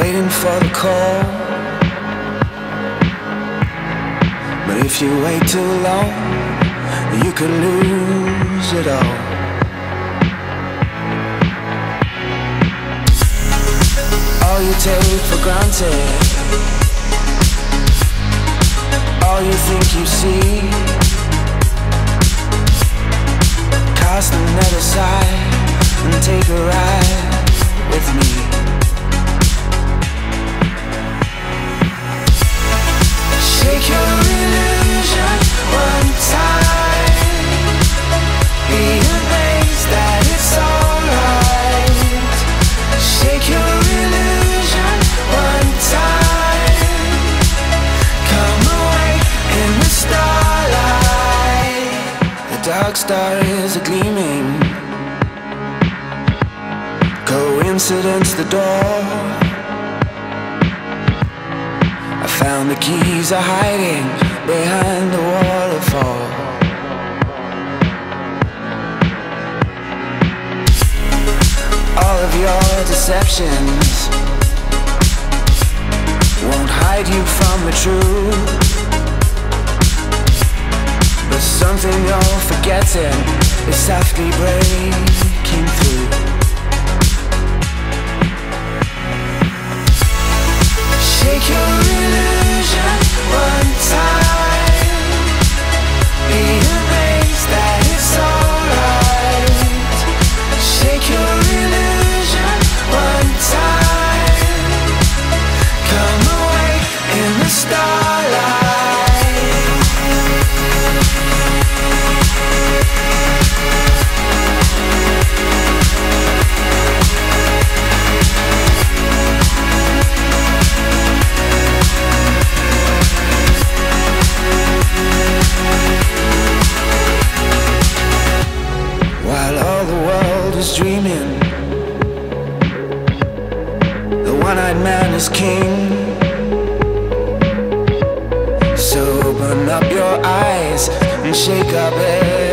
waiting for the call, but if you wait too long, you could lose it all. All you take for granted, all you think you see, cast the net aside and take a ride with me. Shake your illusion one time, be amazed that it's alright. Shake your illusion one time, come away in the starlight. The dark stars are gleaming, coincidence the door. I found the keys are hiding behind the waterfall. All of your deceptions won't hide you from the truth, but something you're forgetting is softly breaking through. Shake your illusion one time, be amazed that it's alright. Shake your illusion one time, come away in the starlight. While all the world is dreaming, the one-eyed man is king. So open up your eyes and shake up everything.